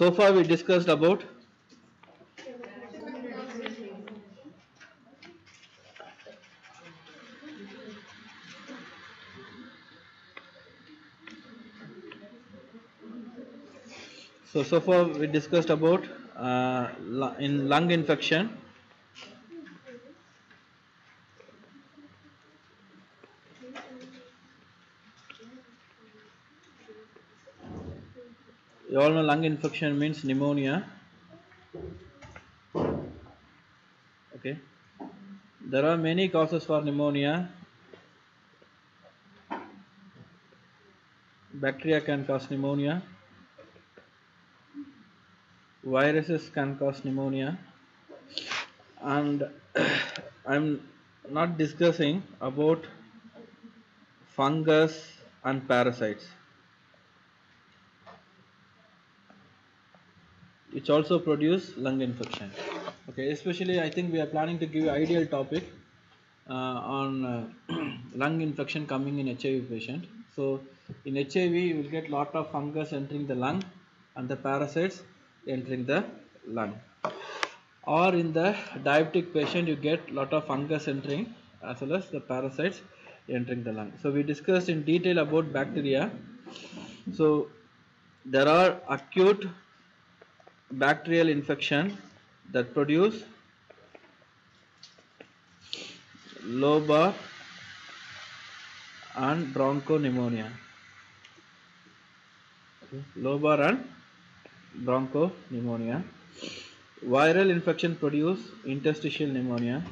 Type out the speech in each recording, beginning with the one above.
so far we discussed about so far we discussed about in lung infection. You all know lung infection means pneumonia. Okay, there are many causes for pneumonia. Bacteria can cause pneumonia. Viruses can cause pneumonia, and I'm not discussing about fungus and parasites, which also produce lung infection. Okay, especially I think we are planning to give ideal topic on lung infection coming in HIV patient. So in HIV you will get lot of fungus entering the lung and the parasites entering the lung. Or in the diabetic patient you get lot of fungus entering as well as the parasites entering the lung. So we discussed in detail about bacteria. So there are acute bacterial infection that produce lobar and bronchopneumonia. Lobar and bronchopneumonia. Viral infection produce interstitial pneumonia.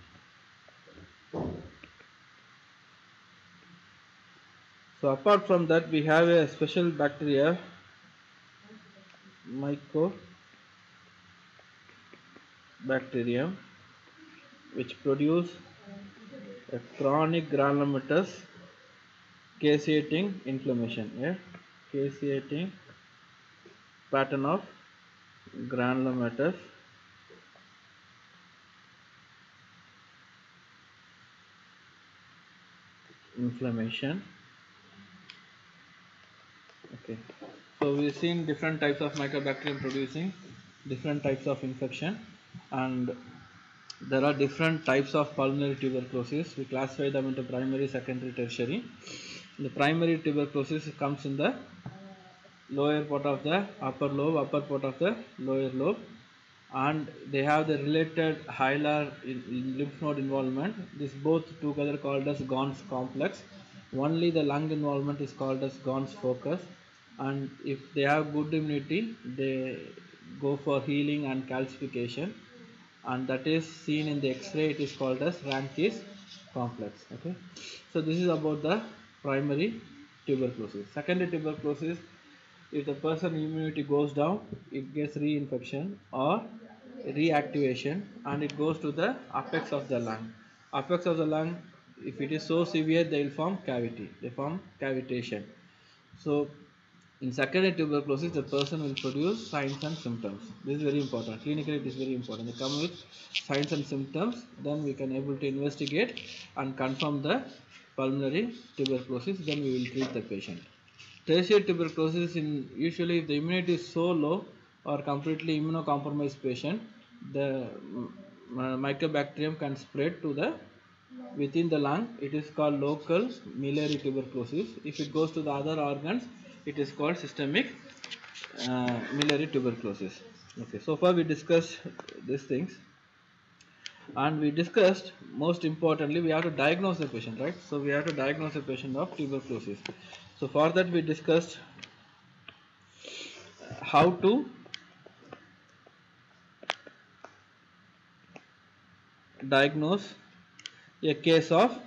So apart from that we have a special bacteria, mycobacterium, which produce a chronic granulomatous caseating inflammation. Yeah? Caseating pattern of granulomatous inflammation. Okay, so we've seen different types of mycobacterium producing different types of infection, and there are different types of pulmonary tuberculosis. We classify them into primary, secondary, tertiary. The primary tuberculosis comes in the lower part of the upper lobe, upper part of the lower lobe, and they have the related hilar lymph node involvement. This both together called as Gons complex. Only the lung involvement is called as Gons focus, and if they have good immunity they go for healing and calcification, and that is seen in the X-ray. It is called as Ranke's complex. Okay, so this is about the primary tuberculosis. Secondary tuberculosis, if the person immunity goes down, it gets reinfection or reactivation, and it goes to the apex of the lung. Apex of the lung, if it is so severe, they will form cavity. They form cavitation. So in secondary tuberculosis, the person will produce signs and symptoms. This is very important. Clinically, it is very important. They come with signs and symptoms. Then we can able to investigate and confirm the pulmonary tuberculosis. Then we will treat the patient. Tertiary tuberculosis, in usually if the immunity is so low or completely immunocompromised patient, the mycobacterium can spread to the within the lung. It is called local miliary tuberculosis. If it goes to the other organs, it is called systemic miliary tuberculosis. Okay, so far we discussed these things, and we discussed most importantly we have to diagnose the patient, right? So we have to diagnose the patient of tuberculosis. So for that we discussed how to diagnose a case of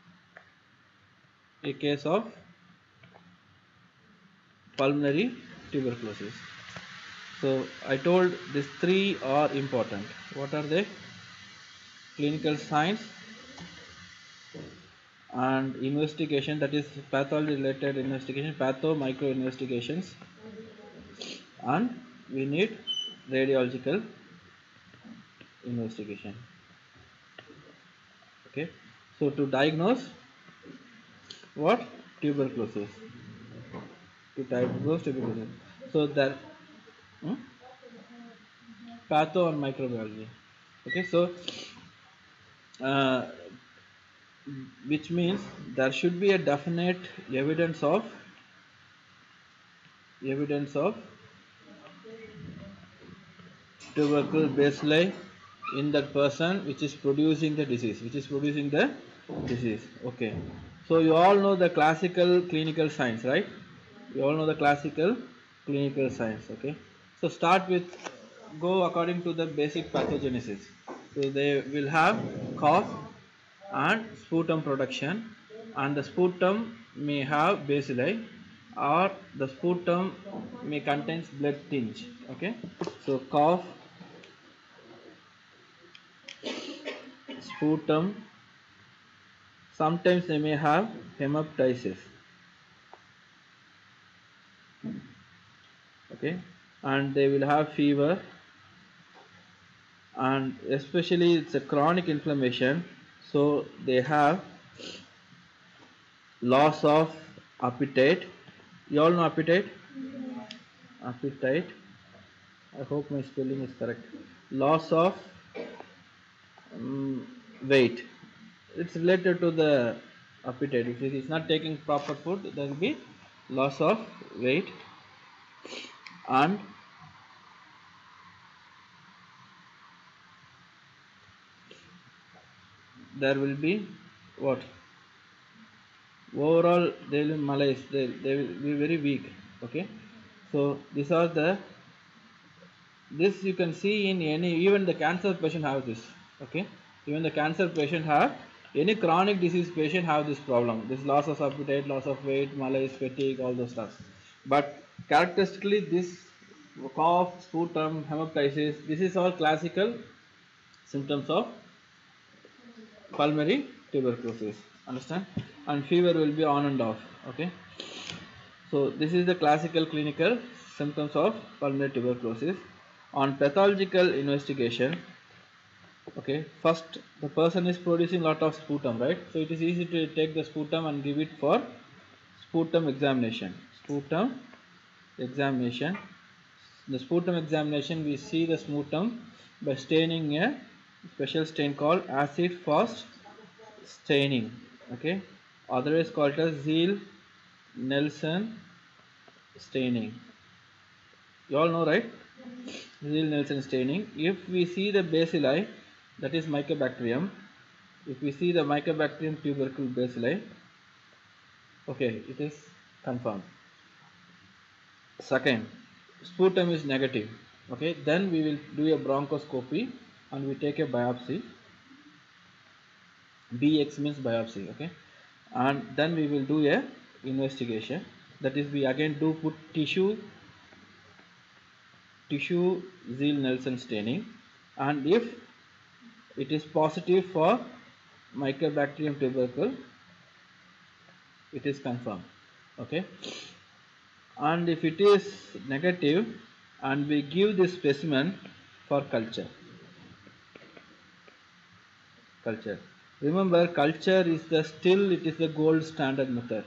pulmonary tuberculosis. So I told these three are important. What are they? Clinical signs and investigation, that is pathology related investigation, patho micro investigations, and we need radiological investigation. Okay, so to diagnose what? Tuberculosis. To diagnose tuberculosis. So that Hmm? Patho and microbiology. Okay, so uh, which means there should be a definite evidence of evidence of tubercle bacilli in that person which is producing the disease. Okay, so you all know the classical clinical science, right? You all know the classical clinical science. Okay, so start with, go according to the basic pathogenesis. So they will have cough and sputum production, and the sputum may have bacilli, or the sputum may contains blood tinge. Okay, so cough, sputum, sometimes they may have hemoptysis. Okay, and they will have fever, and especially it's a chronic inflammation, so they have loss of appetite. You all know appetite? Appetite, I hope my spelling is correct. Loss of weight. It's related to the appetite. If it is not taking proper food, there will be loss of weight, and there will be what? Overall, they will malaise. They will be very weak. Okay, so these are the, this you can see in any, even the cancer patient have this. Okay, even the cancer patient have, any chronic disease patient have this problem, this loss of appetite, loss of weight, malaise, fatigue, all those stuff. But characteristically this cough, sputum, hemoptysis, this is all classical symptoms of pulmonary tuberculosis. Understand? And fever will be on and off. Okay, so this is the classical clinical symptoms of pulmonary tuberculosis. On pathological investigation, okay, first the person is producing lot of sputum, right? So it is easy to take the sputum and give it for sputum examination. Sputum examination. The sputum examination, we see the sputum by staining a special stain called acid fast staining. Okay, otherwise called as Zeal Nelson staining. You all know, right? Zeal Nelson staining. If we see the bacilli, that is Mycobacterium. If we see the Mycobacterium tubercle bacilli, okay, it is confirmed. Second, sputum is negative. Okay, then we will do a bronchoscopy and we take a biopsy. BX means biopsy. Okay, and then we will do a investigation. That is, we again do put tissue Zeal Nelson staining, and if it is positive for Mycobacterium tubercle, it is confirmed. Okay, and if it is negative, and we give this specimen for culture. Remember, culture is the, still it is the gold standard method.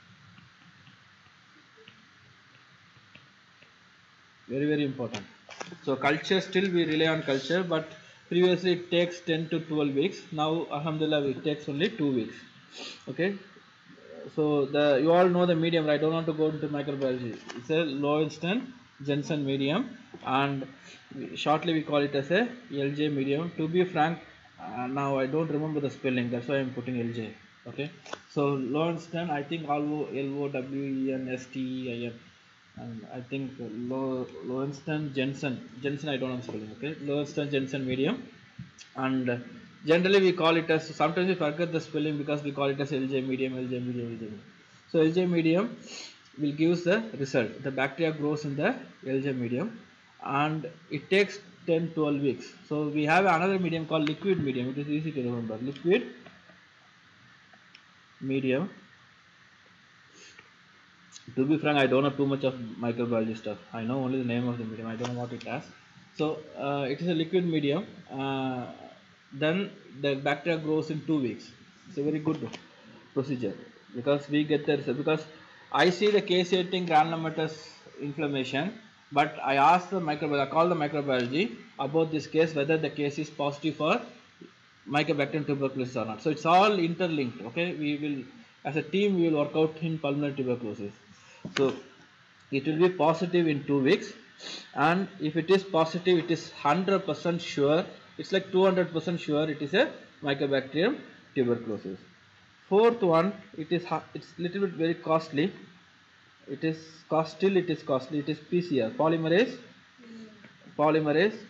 Very, very important. So culture, still we rely on culture, but previously it takes 10 to 12 weeks. Now alhamdulillah it takes only 2 weeks. Okay, so the, you all know the medium, right? I don't want to go into microbiology. It's a Lowenstein Jensen medium, and shortly we call it as a LJ medium. To be frank, now I don't remember the spelling, that's why I'm putting LJ. Okay, so Lowenstein, I think Lowenstein, and I think Lowenstein Jensen, I don't know the spelling. Okay, Lowenstein Jensen medium, and generally we call it as, sometimes we forget the spelling because we call it as LJ medium, LJ medium, LJ medium. So LJ medium will give the result. The bacteria grows in the LJ medium, and it takes 10-12 weeks. So we have another medium called liquid medium. It is easy to remember. Liquid medium. To be frank, I don't know too much of microbiology stuff. I know only the name of the medium. I don't know what it has. So it is a liquid medium. Then the bacteria grows in 2 weeks. It's a very good procedure because we get the result. Because I see the caseating granulomatous inflammation, But I asked the microbiology, I called the microbiology about this case, whether the case is positive for Mycobacterium tuberculosis or not. So it's all interlinked. Okay, we will, as a team, we will work out in pulmonary tuberculosis. So it will be positive in 2 weeks, and if it is positive, it is 100% sure. It's like 200% sure it is a Mycobacterium tuberculosis. Fourth one, it's little bit very costly. It is still it is costly. It is PCR, polymerase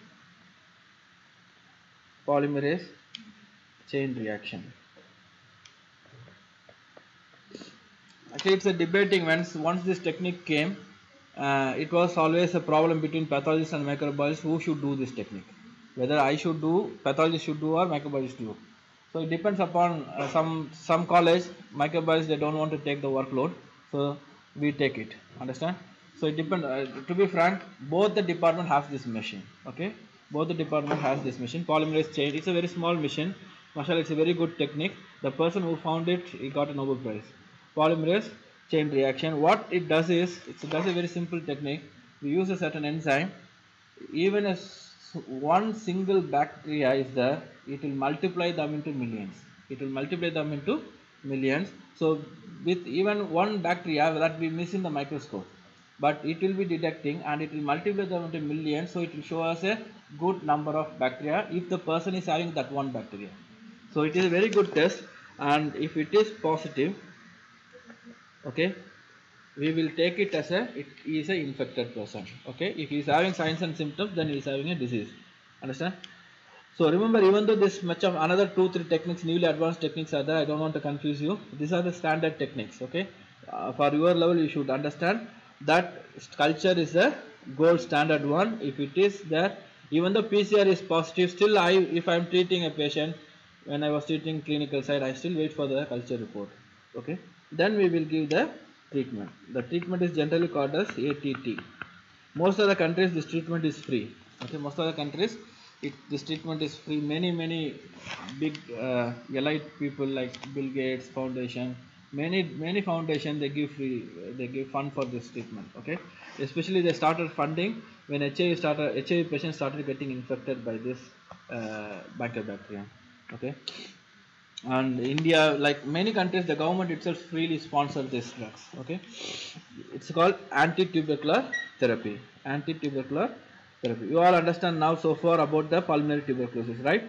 polymerase chain reaction. Actually, it's a debating. Once this technique came, it was always a problem between pathologists and microbiologists who should do this technique. Whether I should do, pathologist should do, or microbiologist do. So it depends upon some college microbiologists, they don't want to take the workload, so we take it. Understand? So it depends. To be frank, both the department has this machine. Okay, both the department has this machine. Polymerase chain. It's a very small machine. Mashallah, it's a very good technique. The person who found it, he got a Nobel Prize. Polymerase chain reaction. What it does is, it does a very simple technique. We use a certain enzyme. Even if one single bacteria is there, it will multiply them into millions. It will multiply them into millions. So with even one bacteria that we miss in the microscope, but it will be detecting and it will multiply them into millions. So it will show us a good number of bacteria if the person is having that one bacteria. So it is a very good test, and if it is positive, okay, we will take it as it is a infected person. Okay, if he is having signs and symptoms, then he is having a disease. Understand? So remember, even though this much of another 2-3 techniques, newly advanced techniques are there, I don't want to confuse you. These are the standard techniques. Okay, for your level, you should understand that culture is a gold standard one. If it is there, even though PCR is positive, still if I am treating a patient, when I was treating clinical side, I still wait for the culture report. Okay, then we will give the treatment. The treatment is generally called as ATT. Most of the countries, this treatment is free. Okay, most of the countries, this treatment is free. Many big elite people like Bill Gates Foundation, many foundation, they give free, they give fund for this treatment. Okay, especially they started funding when HIV patients started getting infected by this Mycobacterium. Okay, and India, like many countries, the government itself freely sponsors these drugs. Okay, it's called anti-tubercular therapy. Anti-tubercular therapy. You all understand now so far about the pulmonary tuberculosis, right?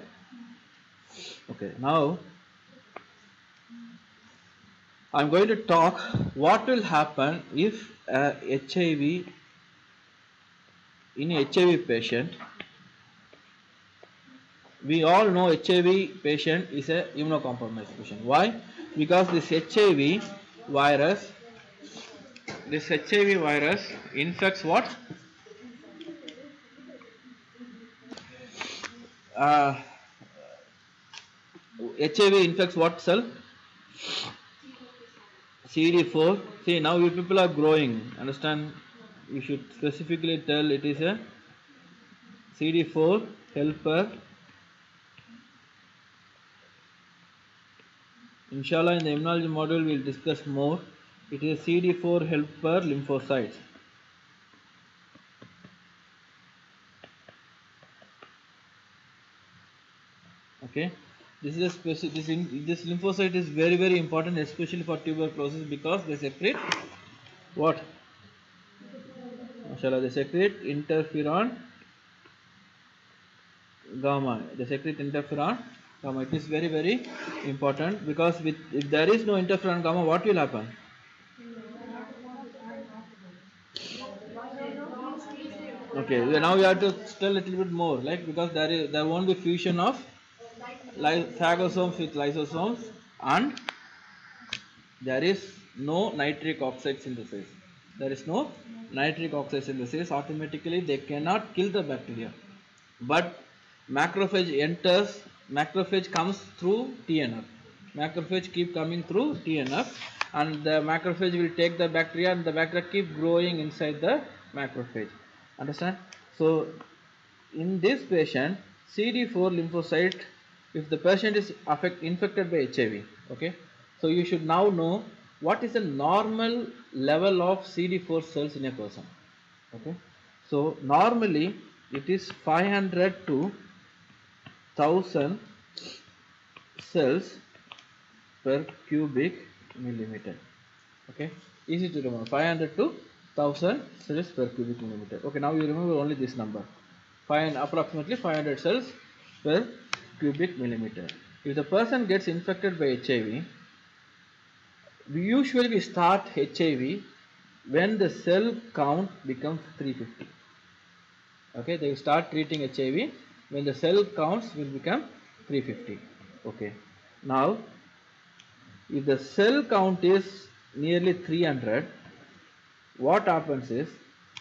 Okay, now I'm going to talk what will happen if HIV in a HIV patient. We all know HIV patient is a immunocompromised patient. Why? Because this HIV virus infects what? HIV infects what cell? CD4. See, now you people are growing. Understand? You should specifically tell it is a CD4 helper. Inshallah, in the immunology module, we will discuss more. It is CD4 helper lymphocytes. Okay, this is a specific. This lymphocyte is very important, especially for tuberculosis, because they secrete what? Mashallah, they secrete interferon gamma. They secrete interferon gamma. It is very important, because if there is no interferon gamma, what will happen? Okay, now we have to tell a little bit more, like, because there won't be fusion of phagosomes with lysosomes, and there is no nitric oxide synthesis. There is no nitric oxide synthesis. Automatically, they cannot kill the bacteria. But macrophage comes through TNF. Macrophage keep coming through TNF, and the macrophage will take the bacteria, and the bacteria keep growing inside the macrophage. Understand? So in this patient, CD4 lymphocyte, if the patient is infected by HIV, okay, so you should now know what is the normal level of CD4 cells in a person. Okay, So normally it is 500 to 1000 cells per cubic millimeter. Okay, easy to remember, 500 to 1000 cells per cubic millimeter. Okay, now you remember only this number, approximately 500 cells per cubic millimeter. If the person gets infected by HIV, we start HIV when the cell count becomes 350. Okay, they start treating HIV when the cell counts will become 350. Okay, now if the cell count is nearly 300, what happens is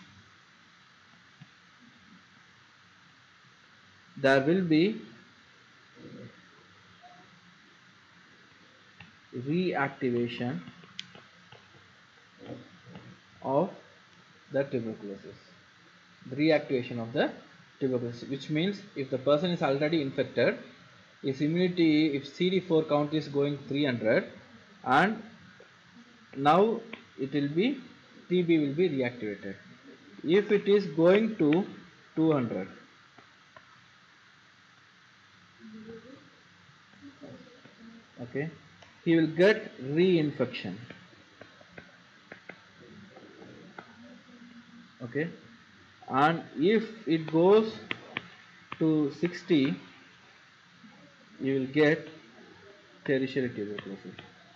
there will be reactivation of the tuberculosis. Reactivation of the tuberculosis, which means if the person is already infected, if CD4 count is going 300, and now it will be TB will be reactivated. If it is going to 200, okay, he will get reinfection. Okay, and if it goes to 60, you will get tertiary tuberculosis.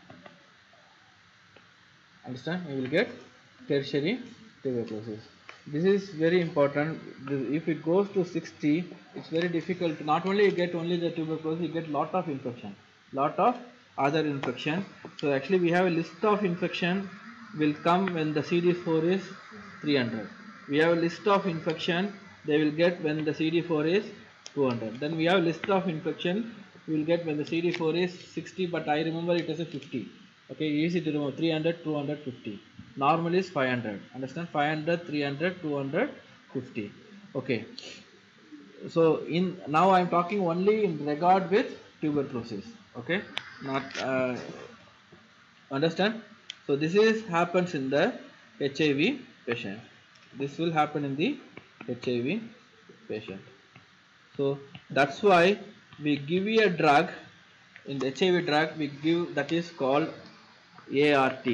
Understand? You will get tertiary tuberculosis. This is very important. If it goes to 60, it's very difficult. Not only you get only the tuberculosis, you get lot of infection, lot of other infection. So actually we have a list of infection will come when the CD4 is 300. We have a list of infection they will get when the CD4 is 200. Then we have a list of infection we will get when the CD4 is 60, but I remember it as a 50. Okay, easy to remember, 300, 250. Normal is 500. Understand? 500, 300, 250. Okay. So in now I am talking only in regard with tuberculosis. Okay, not understand. So this is happens in the HIV patient. This will happen in the HIV patient. So that's why we give you a drug. In the HIV drug we give, that is called ART,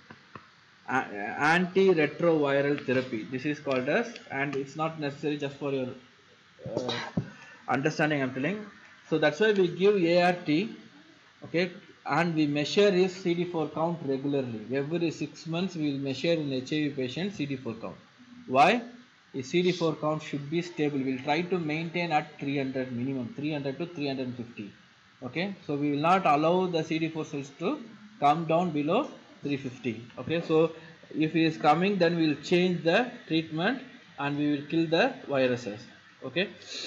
antiretroviral therapy. This is called as, and it's not necessary, just for your uh, understanding I'm telling. So that's why we give ART. Okay, and we measure his CD4 count regularly. Every 6 months we will measure in HIV patient CD4 count. Why? His CD4 count should be stable. We will try to maintain at 300 minimum, 300 to 350. Okay, so we will not allow the CD4 cells to come down below 350. Okay, so if he is coming, then we will change the treatment and we will kill the viruses. Okay.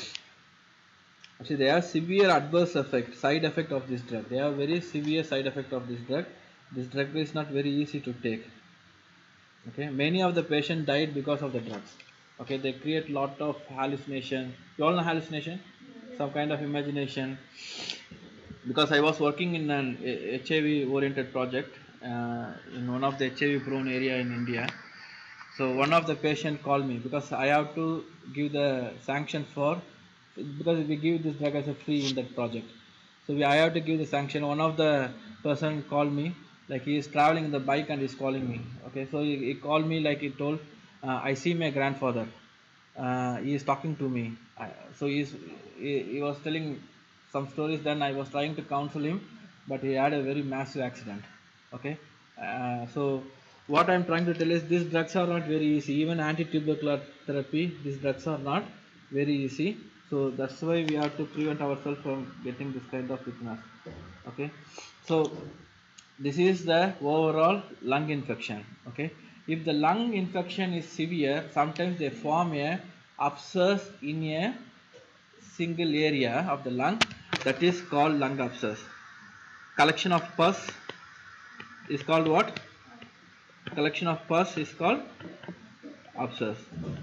See, they have severe adverse effect, side effect of this drug. They have very severe side effect of this drug. This drug is not very easy to take. Okay, many of the patients died because of the drugs. Okay, they create lot of hallucination. You all know hallucination, some kind of imagination. Because I was working in an HIV oriented project in one of the HIV prone area in India. So one of the patient called me because I have to give the sanction for, because we give this drug as a free in that project. So I have to give the sanction. One of the person called me, like he is traveling in the bike and he's calling me. Okay, so he called me, like he told, I see my grandfather. He is talking to me. So he was telling some stories. Then I was trying to counsel him, but he had a very massive accident. Okay, so what I'm trying to tell is these drugs are not very easy. Even anti-tubercular therapy, these drugs are not very easy. So that's why we have to prevent ourselves from getting this kind of sickness. Okay, so this is the overall lung infection. Okay, if the lung infection is severe, sometimes they form a abscess in a single area of the lung, that is called lung abscess. Collection of pus is called what? Collection of pus is called abscess.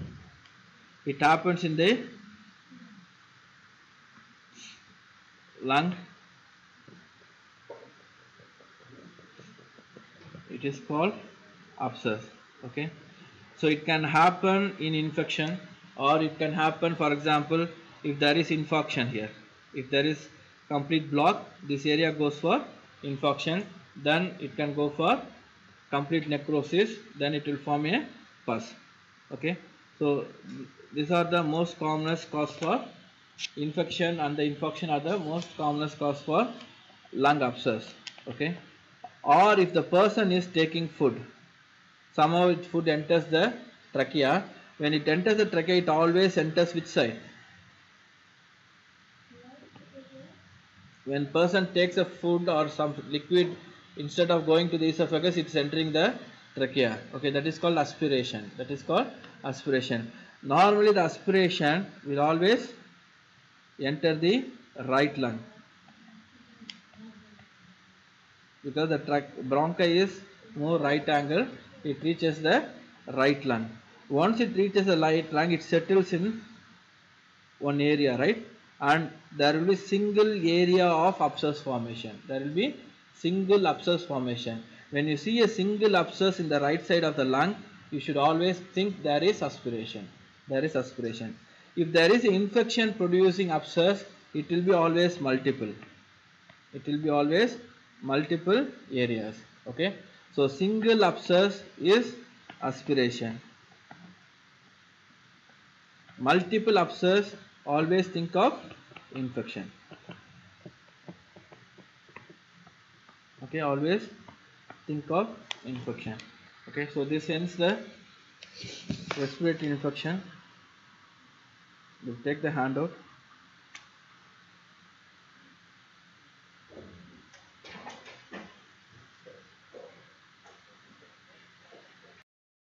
It happens in the lung. It is called abscess. Okay, So it can happen in infection, or it can happen, for example, if there is infarction here. If there is complete block, this area goes for infarction, then it can go for complete necrosis, then it will form a pus. Okay, so these are the most commonest cause for infection, and the infection are the most commonest cause for lung abscess. Okay, or if the person is taking food, somehow its food enters the trachea. When it enters the trachea, it always enters which side? When person takes a food or some liquid, instead of going to the esophagus, it's entering the trachea. Okay, that is called aspiration. That is called aspiration. Normally the aspiration will always enter the right lung, because the bronchi is more right angle, it reaches the right lung. Once it reaches the right lung, it settles in one area, right? And there will be single area of abscess formation. There will be single abscess formation. When you see a single abscess in the right side of the lung, you should always think there is aspiration. There is aspiration. If there is infection producing abscess, it will be always multiple. It will be always multiple areas. Okay, so single abscess is aspiration. Multiple abscess, always think of infection. Okay, always think of infection. Okay, so this ends the respiratory infection. We'll take the handout.